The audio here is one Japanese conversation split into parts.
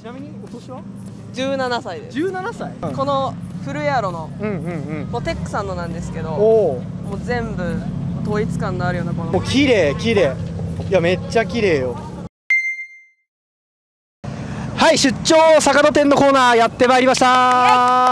ちなみにお年は 17歳です。 17歳、 このフルエアロのもテックさんのなんですけど、 おお、 もう全部統一感のあるようなこのもう綺麗綺麗、いやめっちゃ綺麗よ。はい、出張坂戸店のコーナーやってまいりました。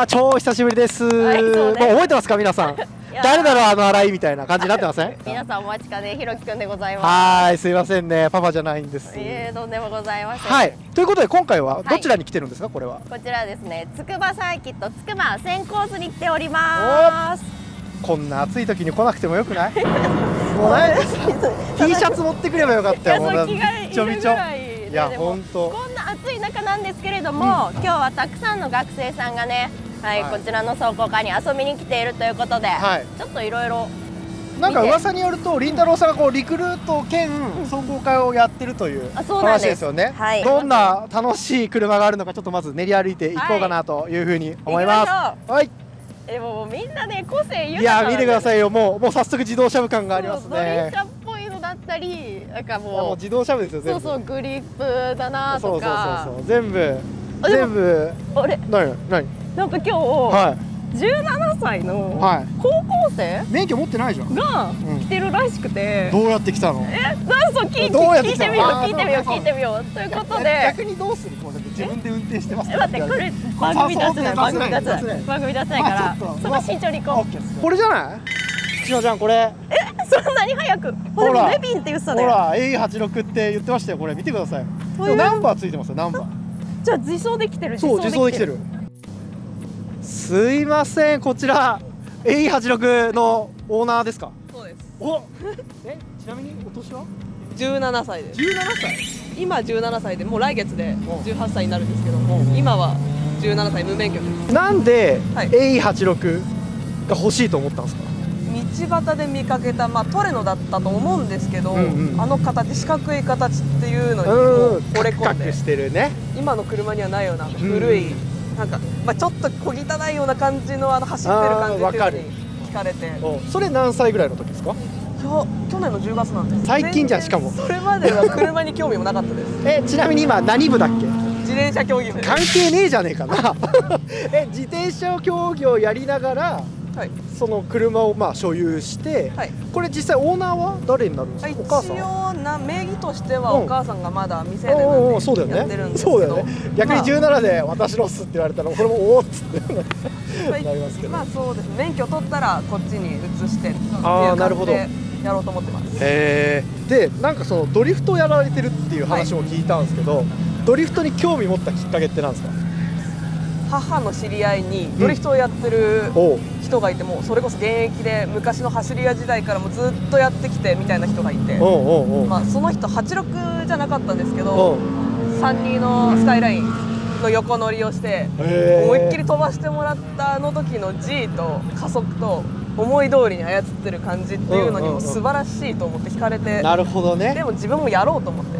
超久しぶりです。もう覚えてますか皆さん。誰だろうあの洗いみたいな感じになってません？ 皆さんお待ちかね、ひろきくんでございます。 はい、すいませんね、パパじゃないんです。 とんでもございません。 はい、ということで今回はどちらに来てるんですか、これは。 こちらですね、つくばサーキットつくば1000コースに来ております。 こんな暑い時に来なくてもよくない？もうね、T シャツ持ってくればよかったよ。もうびちょびちょ。いや本当。 こんな暑い中なんですけれども、今日はたくさんの学生さんがね、はい、こちらの壮行会に遊びに来ているということで、ちょっといろいろなんか噂によるとりんたろーさんがこうリクルート兼壮行会をやってるという話ですよね。どんな楽しい車があるのかちょっとまず練り歩いていこうかなというふうに思います。はい。 でもみんなね個性豊かなんで。 いや見てくださいよ、もう早速自動車部感がありますね。 ドリン車っぽいのだったり、なんかもう自動車部ですよ。 そうそうグリップだなとか。 そう全部。 あれ？ 何？ なんか今日17歳の高校生免許持ってないじゃんが来てるらしくて、 どうやって来たの？ 聞いてみようということで、 逆にどうする？自分で運転してます。 待って、これ番組出せないからそこ慎重に行こう。 これじゃない？ちのちゃんこれ。 そんなに早く？ほらレビンって言ってたね。 ほら A86 って言ってましたよ。これ見てください。ナンバーついてますよ、ナンバー。 じゃあ自走できてる。 そう自走できてる。すいません、こちら A86 のオーナーですか？ そうです。 お、ちなみにお年は ？17歳です。 17歳？ 今17歳で、もう来月で18歳になるんですけども、今は17歳無免許です。 なんで A86 が欲しいと思ったんですか？ 道端で見かけた、トレノだったと思うんですけど、あの形、四角い形っていうのにもう惚れ込んで、 してるね。 今の車にはないような古い、なんか、ちょっと小汚いような感じの走ってる感じっていうのに聞かれて。 それ何歳ぐらいの時ですか？ 去年の10月なんです。 最近じゃん。しかもそれまでは車に興味もなかったです。 ちなみに今何部だっけ？ 自転車競技部。 関係ねえじゃねえかな。自転車競技をやりながらその車を所有して、これ実際オーナーは誰になるんですか？お母さん？一応名義としてはお母さんがまだ未成年なんでやってるんですけど、 そうだよね。逆に17で私のっすって言われたらこれもおおっつってなりますけど。 そうです。免許取ったらこっちに移してっていう感じでやろうと思ってます。 で、なんかそのドリフトをやられてるっていう話も聞いたんですけど、ドリフトに興味持ったきっかけってなんですか？ 母の知り合いにドリフトをやってる人がいて、もそれこそ現役で昔の走り屋時代からもずっとやってきてみたいな人がいて、その人86じゃなかったんですけど、32のスカイラインの横乗りをして思いっきり飛ばしてもらったあの時の G と加速と思い通りに操ってる感じっていうのにも素晴らしいと思って惹かれて。 なるほどね。 でも自分もやろうと思って。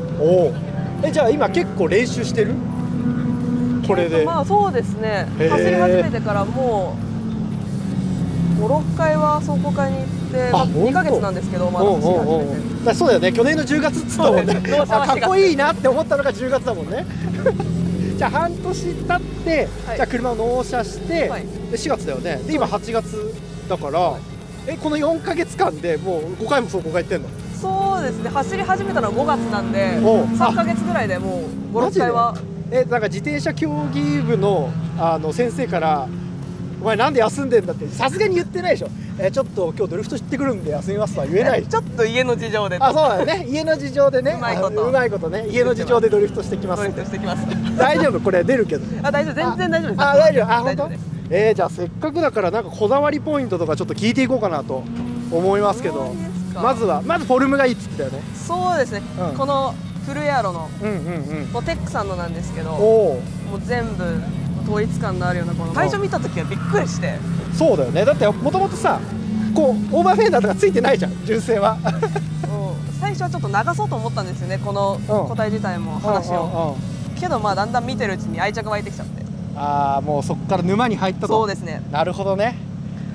じゃあ今結構練習してる？これで。 そうですね。走り始めてからもう5、6回は壮行会に行って、2ヶ月なんですけど、まだ走り始めて。 そうだよね。去年の10月っつったもんね。かっこいいなって思ったのが10月だもんね。じゃあ半年経って、じゃあ車を納車して、で4月だよね。で今8月だから、この4ヶ月間でもう5回も壮行会行ってんの？そうですね。 走り始めたのは5月なんで、3ヶ月ぐらいでもう5、6回は。 なんか自転車競技部の先生から「お前なんで休んでんだ」ってさすがに言ってないでしょ。ちょっと今日ドリフト行ってくるんで休みますとは言えない。 ちょっと家の事情で。そうだよね。家の事情でね。うまいことね。家の事情でドリフトしてきます。大丈夫？これ出るけど。 大丈夫。全然大丈夫です。 大丈夫。本当？じゃあせっかくだからなんかこだわりポイントとかちょっと聞いていこうかなと思いますけど、まずフォルムがいいっつったよね。そうですね。 このフルエアロのテックさんのなんですけど、もう全部統一感のあるようなこの最初見た時はびっくりして。そうだよね。だってもともとさ、こうオーバーフェンダーとかついてないじゃん、純正は。最初はちょっと流そうと思ったんですよね、この個体自体も話を。けどだんだん見てるうちに愛着湧いてきちゃって。もうそこから沼に入ったと。そうですね。なるほどね。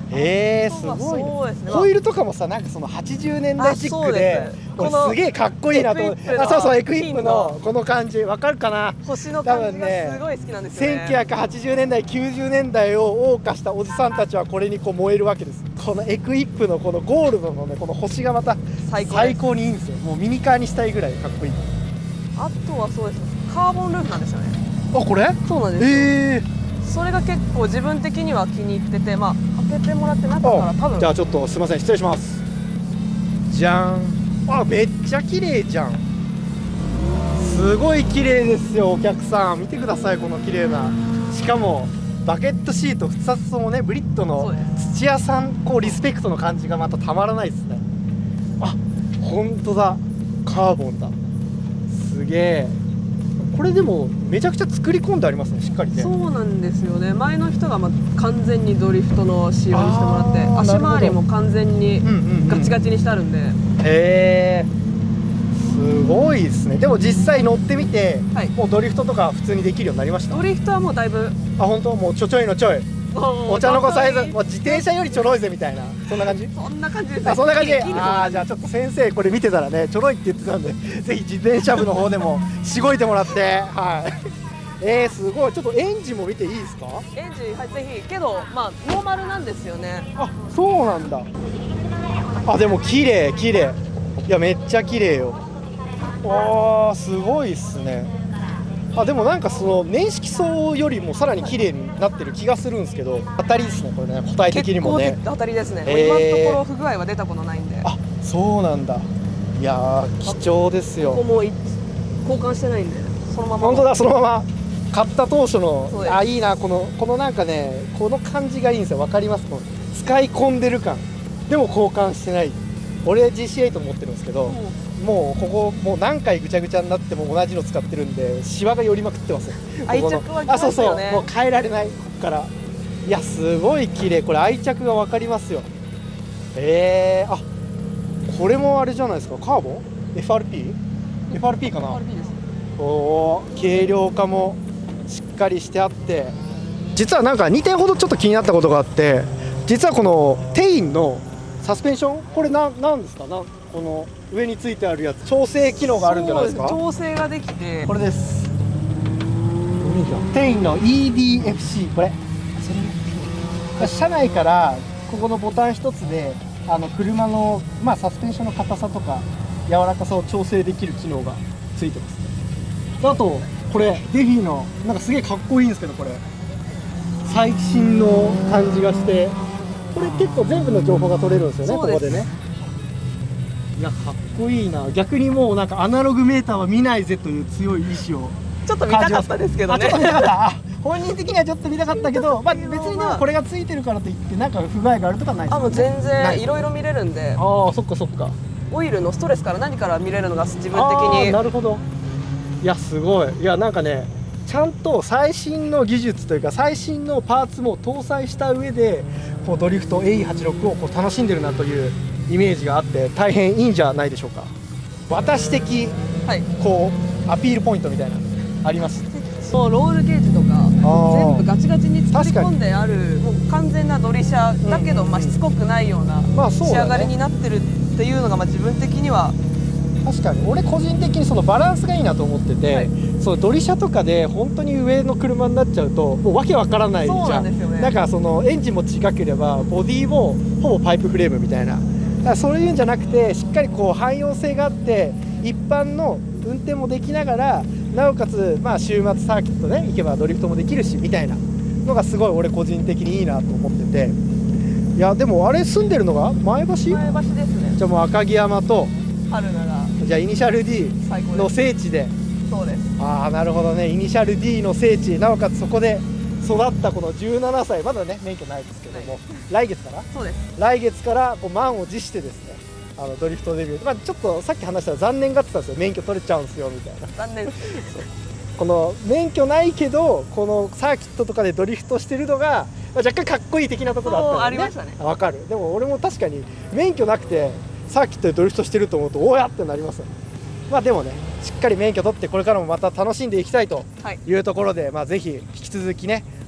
すごいね。ホイールとかもさ、なんかその80年代チックですげえかっこいいなと思って。そうそう、エクイップのこの感じわかるかな。 星の感じがすごい好きなんですよね。 1980年代90年代を謳歌したおじさんたちはこれにこう燃えるわけです。このエクイップのこのゴールドのね、この星がまた最高にいいんですよ。もうミニカーにしたいぐらいかっこいい。 あとはそうです、カーボンルーフなんですよね。 あ、これ？ そうなんです。それが結構自分的には気に入ってて、まあ開けてもらって中から多分。 じゃあちょっとすみません、失礼します。じゃん。あ、めっちゃ綺麗じゃん。すごい綺麗ですよ、お客さん見てください、この綺麗な。しかもバケットシート2つともね、ブリットの土屋さんこうリスペクトの感じがまたたまらないですね。あ、本当だ、カーボンだ。すげえ。これでもめちゃくちゃ作り込んでありますね、しっかりね。 そうなんですよね。前の人が完全にドリフトの仕様にしてもらって、足回りも完全にガチガチにしてあるんで。 へえ、すごいですね。でも実際乗ってみて、もうドリフトとか普通にできるようになりました？ ドリフトはもうだいぶ。 あ、本当？もうちょいのちょい。お茶の子サイズ、もう自転車よりちょろいぜみたいな、そんな感じ？ そんな感じですね。 あ、そんな感じ。あ、じゃあちょっと先生これ見てたらね、ちょろいって言ってたんで、ぜひ自転車部の方でもしごいてもらって、はい。すごい。ちょっとエンジンも見ていいですか？ エンジン、はい、ぜひ。けどまあノーマルなんですよね。 あ、そうなんだ。あ、でも綺麗綺麗。いや、めっちゃ綺麗よ。わあ、すごいっすね。あ、でもなんかその年式層よりもさらに綺麗になってる気がするんですけど、当たりですね、これね、個体的にもね。 結構当たりですね。今のところ不具合は出たことないんで。 あ、そうなんだ。いやー、貴重ですよ。 ここも交換してないんで、そのまま。 本当だ、そのまま。買った当初の、あ、いいな、このなんかね、この感じがいいんですよ。わかります？この使い込んでる感。でも交換してない。俺 GC8 持ってるんですけど。もうここもう何回ぐちゃぐちゃになっても同じの使ってるんで、シワが寄りまくってます。 愛着はきますよね。 もう変えられない、ここから。いや、すごい綺麗。これ愛着が分かりますよ。あ、これもあれじゃないですか、カーボン FRP かな。 FRP です。 おお、軽量化もしっかりしてあって、実はなんか2点ほどちょっと気になったことがあって、実はこのテインのサスペンション、これなんですか？この上についてあるやつ、調整機能があるんじゃないですか？ 調整ができて、 これです。テインの EDFC、 これ車内からここのボタン一つで車の、サスペンションの硬さとか柔らかさを調整できる機能がついてます。あとこれデフィのなんかすげえかっこいいんですけど、これ最新の感じがして、これ結構全部の情報が取れるんですよね、ここでね。いや、かっこいいな。逆にもうなんかアナログメーターは見ないぜという強い意志をちょっと見たかったですけどね。 ちょっと見たかった。本人的にはちょっと見たかったけど、別にでもこれがついてるからといってなんか不具合があるとかないですよね。 もう全然いろいろ見れるんで。 ああ、そっかそっか。 オイルのストレスから何から見れるのが自分的に。 なるほど。いや、すごい。いや、なんかね、ちゃんと最新の技術というか最新のパーツも搭載した上でこうドリフト AE86 をこう楽しんでるなというイメージがあって、大変いいんじゃないでしょうか。私的、こうアピールポイントみたいなのあります？ そう、ロールゲージとか全部ガチガチに作り込んである、もう完全なドリ車だけど、しつこくないような仕上がりになってるっていうのが自分的には。 確かに俺個人的にそのバランスがいいなと思ってて、そうドリ車とかで本当に上の車になっちゃうともうわけわからないじゃん。 そうなんですよね。 だからそのエンジンも近ければボディもほぼパイプフレームみたいな、だからそういうんじゃなくてしっかりこう汎用性があって一般の運転もできながら、なおかつ週末サーキットね行けばドリフトもできるしみたいなのがすごい俺個人的にいいなと思ってて。いや、でもあれ住んでるのが前橋ですね。じゃあもう赤城山と春菜が、 じゃあイニシャル D の聖地で。 そうです。 ああ、なるほどね。イニシャル D の聖地、なおかつそこで育ったこの17歳、まだね免許ないですけども、来月から、 そうです、 来月からこう満を持してですね、ドリフトデビュー、ちょっとさっき話したら残念がってたんですよ。免許取れちゃうんですよみたいな。 残念この免許ないけどこのサーキットとかでドリフトしてるのが、若干かっこいい的なところあったのね。 ありましたね。 わかる。でも俺も確かに免許なくてサーキットでドリフトしてると思うとおやってなりますよね。でもね、しっかり免許取ってこれからもまた楽しんでいきたいというところで、ぜひ引き続きね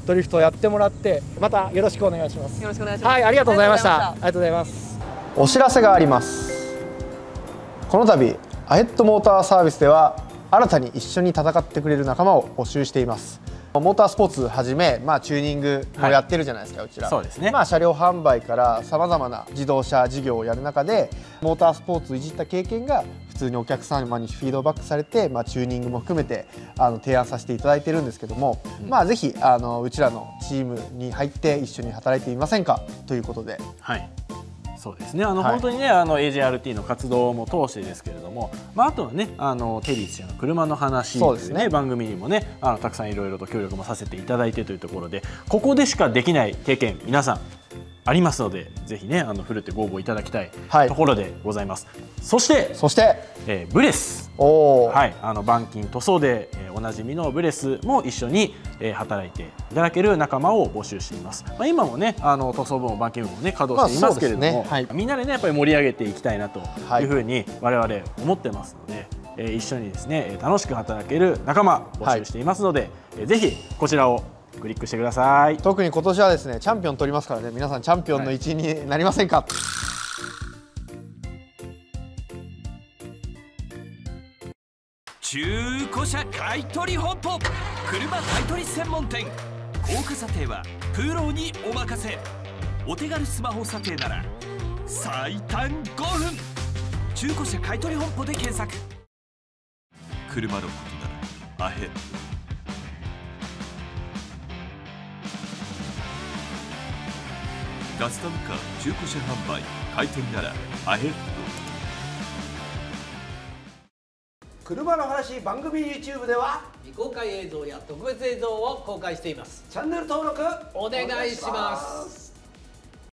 ドリフトをやってもらって、またよろしくお願いします。 よろしくお願いします。 はい、ありがとうございました。ありがとうございます。お知らせがあります。この度アヘッドモーターサービスでは新たに一緒に戦ってくれる仲間を募集しています。モータースポーツはじめ、チューニングもやってるじゃないですか、うちら。そうですね。車両販売からさまざまな自動車事業をやる中で、モータースポーツをいじった経験が普通にお客様にフィードバックされて、チューニングも含めて提案させていただいてるんですけども、ぜひうちらのチームに入って一緒に働いてみませんかということで。はい。 そうですね、本当にねAJRT の活動も通してですけれども、あとはねテリーちゃんの車の話というね番組にもねたくさんいろいろと協力もさせていただいてというところで、ここでしかできない経験皆さんありますので、ぜひねふるってご応募いただきたいところでございます。そしてブレス、板金塗装でおなじみのブレスも一緒に働いていただける仲間を募集しています。今もね塗装部も板金部もね稼働していますけれども、みんなでねやっぱり盛り上げていきたいなというふうに我々思ってますので、一緒にですね楽しく働ける仲間募集していますので、ぜひこちらをクリックしてください。 特に今年はですねチャンピオン取りますからね、皆さんチャンピオンの一員になりませんか。 中古車買取本舗、車買取専門店。高価査定はプロにお任せ。お手軽スマホ査定なら最短5分。中古車買取本舗で検索。車のことならアヘッド。カスタムカー中古車販売開店ならアヘッド。 車の話番組 YouTube では未公開映像や特別映像を公開しています。 チャンネル登録お願いします。